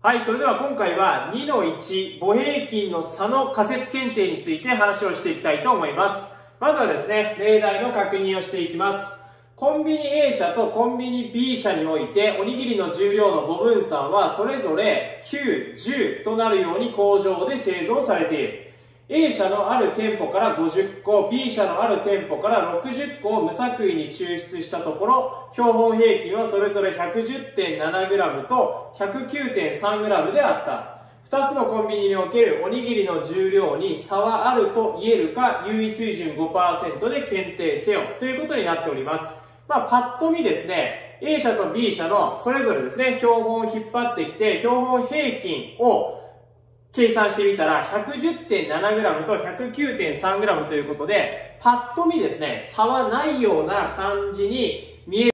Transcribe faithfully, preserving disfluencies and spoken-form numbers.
はい、それでは今回はにのいち母平均の差の仮説検定について話をしていきたいと思います。まずはですね、例題の確認をしていきます。コンビニ A 社とコンビニ B 社においておにぎりの重量の母分散はそれぞれきゅう、じゅうとなるように工場で製造されている。A 社のある店舗からごじゅっこ、B 社のある店舗からろくじゅっこを無作為に抽出したところ、標本平均はそれぞれ ひゃくじゅってんななグラム と ひゃくきゅうてんさんグラム であった。ふたつのコンビニにおけるおにぎりの重量に差はあると言えるか、優位水準 ごパーセント で検定せよということになっております。まあ、パッと見ですね、A 社と B 社のそれぞれですね、標本を引っ張ってきて、標本平均を計算してみたら ひゃくじゅってんななグラム と ひゃくきゅうてんさんグラム ということで、パッと見ですね、差はないような感じに見える